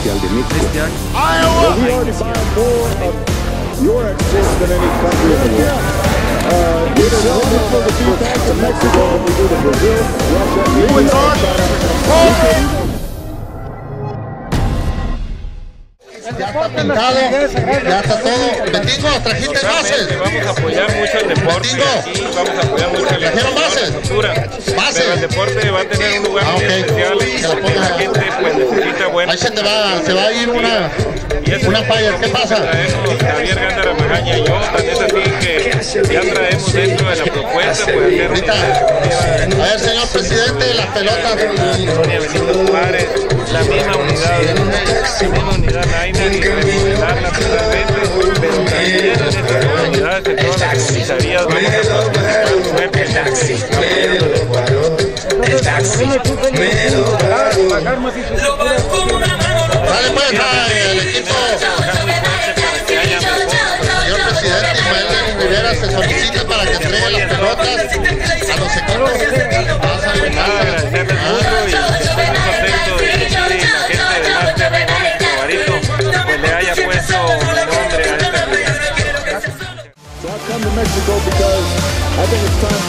Especial de México. Well, we already buy more of your exports than any country in the world. We sell more for the beef back to Mexico than we do to Brazil, Russia, Ya está pintado, ya está todo. Betingo, trajiste bases. Vamos a apoyar mucho el deporte aquí, vamos a apoyar mucho la cultura. Pero el deporte va a tener un lugar muy especial porque la gente pues necesita bueno. Ahí se va a ir una fire, ¿qué pasa? Traemos Javier Gándara Magaña y yo, tan es así que ya traemos dentro de la propuesta pues hacer a ver, señor presidente, las pelotas. Benito Juárez, la misma unidad Naina y reformularla totalmente, pero también en estas comunidades, en todas las comisarías vamos a participar fuertemente apoyando el deporte. Vale, pues, el equipo. Señor presidente Ismael Rivera se solicita para que entregue las pelotas a los equipos. Agradecerles mucho y estoy muy contento de que la gente de Master Gómez y Novarito pues le haya puesto nombre a esta liga. So I've come to Mexico because I think it's time